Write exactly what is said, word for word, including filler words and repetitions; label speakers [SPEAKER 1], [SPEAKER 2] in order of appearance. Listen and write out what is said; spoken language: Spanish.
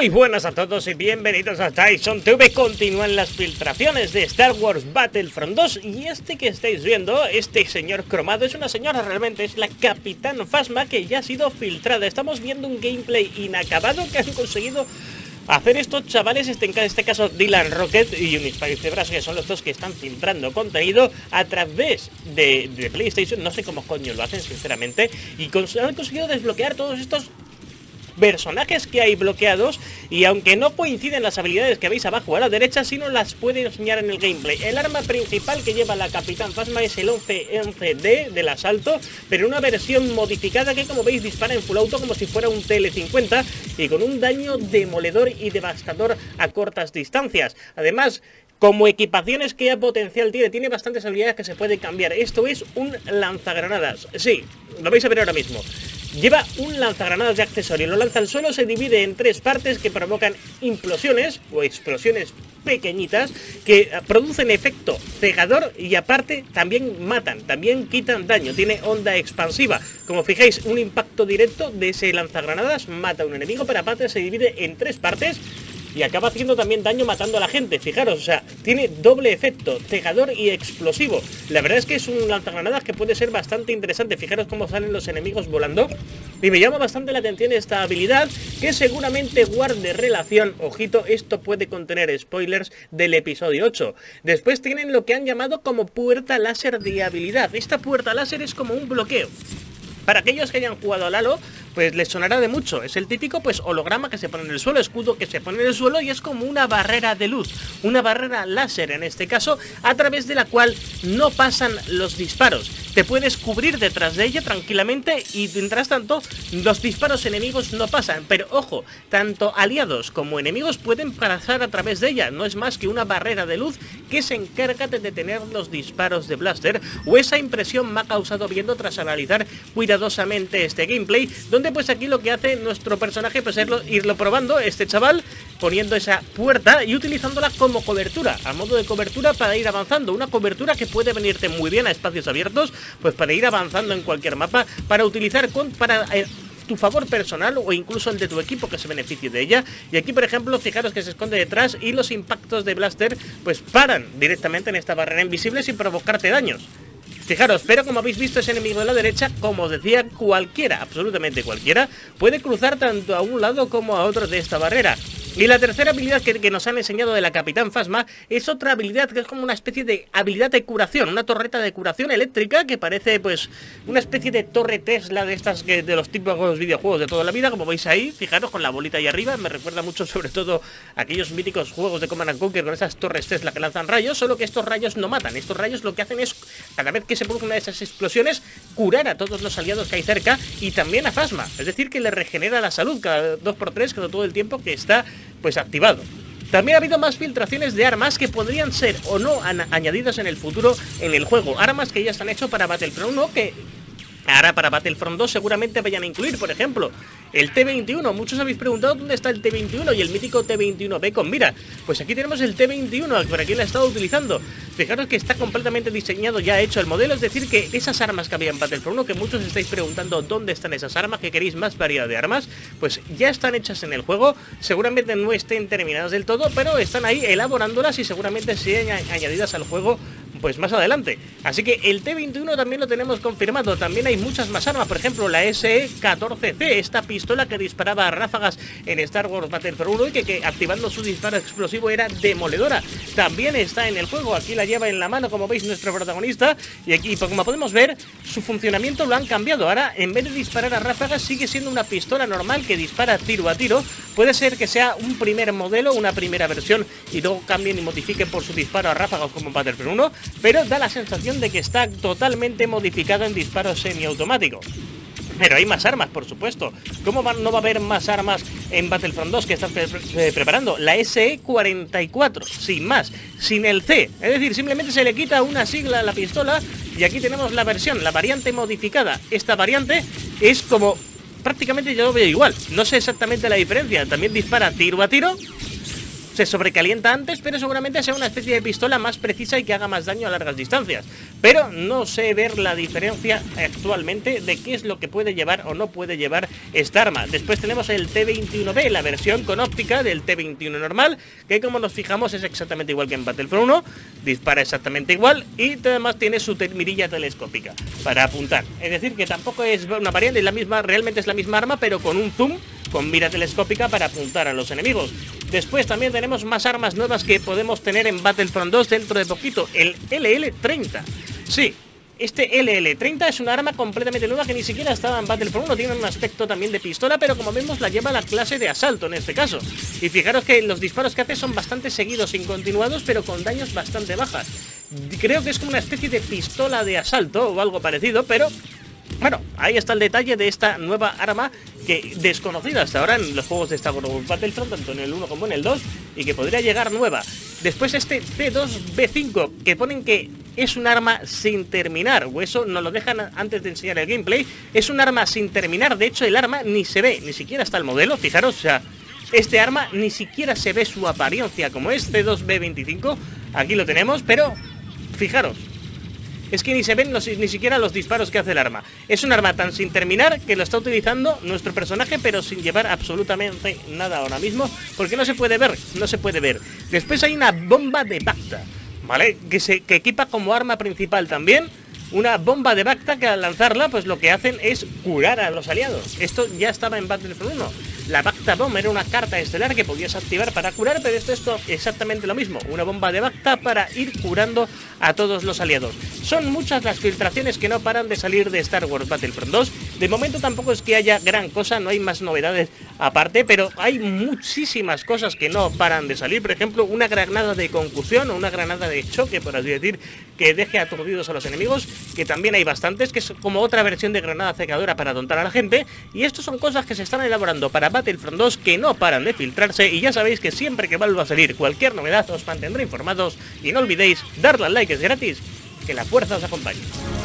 [SPEAKER 1] Muy buenas a todos y bienvenidos a Tyson T V. Continúan las filtraciones de Star Wars Battlefront dos y este que estáis viendo, este señor cromado, es una señora, realmente es la Capitán Phasma que ya ha sido filtrada. Estamos viendo un gameplay inacabado que han conseguido hacer estos chavales, este, en este caso Dylan Rocket y Unispy Zebras, que son los dos que están filtrando contenido a través de, de PlayStation. No sé cómo coño lo hacen, sinceramente, y cons han conseguido desbloquear todos estos personajes que hay bloqueados, y aunque no coinciden las habilidades que veis abajo a la derecha, sí nos las pueden enseñar en el gameplay. El arma principal que lleva la Capitán Phasma es el once once D del asalto, pero una versión modificada que, como veis, dispara en full auto como si fuera un T L cincuenta y con un daño demoledor y devastador a cortas distancias. Además, como equipaciones, ¿qué potencial tiene? Tiene bastantes habilidades que se puede cambiar. Esto es un lanzagranadas. Sí, lo vais a ver ahora mismo. Lleva un lanzagranadas de accesorio. Lo lanza al suelo, se divide en tres partes que provocan implosiones o explosiones pequeñitas que producen efecto cegador y aparte también matan, también quitan daño. Tiene onda expansiva. Como fijáis, un impacto directo de ese lanzagranadas mata a un enemigo, pero aparte se divide en tres partes y acaba haciendo también daño matando a la gente. Fijaros, o sea, tiene doble efecto, cegador y explosivo. La verdad es que es un lanzagranadas que puede ser bastante interesante. Fijaros cómo salen los enemigos volando. Y me llama bastante la atención esta habilidad, que seguramente guarde relación. Ojito, esto puede contener spoilers del episodio ocho. Después tienen lo que han llamado como puerta láser de habilidad. Esta puerta láser es como un bloqueo. Para aquellos que hayan jugado al Halo, pues les sonará de mucho. Es el típico pues holograma que se pone en el suelo, escudo que se pone en el suelo, y es como una barrera de luz, una barrera láser en este caso, a través de la cual no pasan los disparos. Te puedes cubrir detrás de ella tranquilamente y mientras tanto los disparos enemigos no pasan. Pero ojo, tanto aliados como enemigos pueden pasar a través de ella. No es más que una barrera de luz que se encarga de detener los disparos de Blaster, o esa impresión me ha causado viendo tras analizar cuidadosamente este gameplay, donde pues aquí lo que hace nuestro personaje pues es lo, irlo probando, este chaval, poniendo esa puerta y utilizándola como cobertura, a modo de cobertura para ir avanzando. Una cobertura que puede venirte muy bien a espacios abiertos, pues para ir avanzando en cualquier mapa, para utilizar con, para eh, tu favor personal o incluso el de tu equipo que se beneficie de ella. Y aquí, por ejemplo, fijaros que se esconde detrás y los impactos de Blaster pues paran directamente en esta barrera invisible sin provocarte daños. Fijaros, pero como habéis visto, ese enemigo de la derecha, como os decía, cualquiera, absolutamente cualquiera, puede cruzar tanto a un lado como a otro de esta barrera. Y la tercera habilidad que, que nos han enseñado de la Capitán Phasma es otra habilidad que es como una especie de habilidad de curación, una torreta de curación eléctrica que parece pues una especie de torre Tesla de estas que de los típicos videojuegos de toda la vida, como veis ahí. Fijaros con la bolita ahí arriba, me recuerda mucho sobre todo a aquellos míticos juegos de Command and Conquer con esas torres Tesla que lanzan rayos, solo que estos rayos no matan. Estos rayos lo que hacen es, cada vez que se produce una de esas explosiones, curar a todos los aliados que hay cerca y también a Phasma, es decir, que le regenera la salud cada dos por tres, cada todo el tiempo que está pues activado. También ha habido más filtraciones de armas que podrían ser o no añadidas en el futuro en el juego. Armas que ya están hechas para Battlefront uno, que ahora para Battlefront dos seguramente vayan a incluir, por ejemplo, el T veintiuno. Muchos habéis preguntado dónde está el T veintiuno y el mítico T veintiuno B con mira. Pues aquí tenemos el T veintiuno, por aquí lo he estado utilizando. Fijaros que está completamente diseñado, ya hecho el modelo, es decir, que esas armas que había en Battlefront uno, que muchos estáis preguntando dónde están esas armas, que queréis más variedad de armas, pues ya están hechas en el juego. Seguramente no estén terminadas del todo, pero están ahí elaborándolas y seguramente sean añadidas al juego pues más adelante. Así que el T veintiuno también lo tenemos confirmado. También hay muchas más armas, por ejemplo la S E catorce C, esta pistola que disparaba ráfagas en Star Wars Battlefront uno y que, que activando su disparo explosivo era demoledora. También está en el juego, aquí la lleva en la mano, como veis, nuestro protagonista, y aquí, como podemos ver, su funcionamiento lo han cambiado. Ahora, en vez de disparar a ráfagas, sigue siendo una pistola normal que dispara tiro a tiro. Puede ser que sea un primer modelo, una primera versión, y luego cambien y modifiquen por su disparo a ráfagas como en Battlefront uno, pero da la sensación de que está totalmente modificado en disparo semiautomático. Pero hay más armas, por supuesto. ¿Cómo va, no va a haber más armas en Battlefront dos que están pre pre preparando? La S E cuarenta y cuatro, sin más, sin el C. Es decir, simplemente se le quita una sigla a la pistola y aquí tenemos la versión, la variante modificada. Esta variante es como, prácticamente yo lo veo igual. No sé exactamente la diferencia. También dispara tiro a tiro. O se sobrecalienta antes, pero seguramente sea una especie de pistola más precisa y que haga más daño a largas distancias. Pero no sé ver la diferencia actualmente de qué es lo que puede llevar o no puede llevar esta arma. Después tenemos el T veintiuno B, la versión con óptica del T veintiuno normal, que como nos fijamos es exactamente igual que en Battlefront uno, dispara exactamente igual y además tiene su mirilla telescópica para apuntar. Es decir, que tampoco es una variante, es la misma, realmente es la misma arma, pero con un zoom, con mira telescópica para apuntar a los enemigos. Después también tenemos más armas nuevas que podemos tener en Battlefront dos dentro de poquito, el L L treinta. Sí, este L L treinta es una arma completamente nueva que ni siquiera estaba en Battlefront uno, tiene un aspecto también de pistola, pero como vemos la lleva la clase de asalto en este caso. Y fijaros que los disparos que hace son bastante seguidos, incontinuados, pero con daños bastante bajas. Creo que es como una especie de pistola de asalto o algo parecido, pero... bueno, ahí está el detalle de esta nueva arma que desconocida hasta ahora en los juegos de Star Wars Battlefront, tanto en el uno como en el dos, y que podría llegar nueva. Después este T dos B cinco, que ponen que es un arma sin terminar, o eso nos lo dejan antes de enseñar el gameplay. Es un arma sin terminar, de hecho el arma ni se ve, ni siquiera está el modelo, fijaros, o sea, este arma ni siquiera se ve su apariencia como es T dos B veinticinco, aquí lo tenemos, pero fijaros. Es que ni se ven los, ni siquiera los disparos que hace el arma. Es un arma tan sin terminar que lo está utilizando nuestro personaje, pero sin llevar absolutamente nada ahora mismo, porque no se puede ver, no se puede ver. Después hay una bomba de Bacta, ¿vale? Que se que equipa como arma principal también una bomba de Bacta que al lanzarla, pues lo que hacen es curar a los aliados. Esto ya estaba en Battlefront uno. La Bacta Bomb era una carta estelar que podías activar para curar, pero esto es exactamente lo mismo. Una bomba de Bacta para ir curando a todos los aliados. Son muchas las filtraciones que no paran de salir de Star Wars Battlefront dos. De momento tampoco es que haya gran cosa, no hay más novedades aparte, pero hay muchísimas cosas que no paran de salir. Por ejemplo, una granada de concusión o una granada de choque, por así decir, que deje aturdidos a los enemigos, que también hay bastantes, que es como otra versión de granada secadora para tontar a la gente. Y esto son cosas que se están elaborando para Battlefront dos que no paran de filtrarse, y ya sabéis que siempre que vuelva a salir cualquier novedad os mantendré informados, y no olvidéis darle al like, es gratis, que la fuerza os acompañe.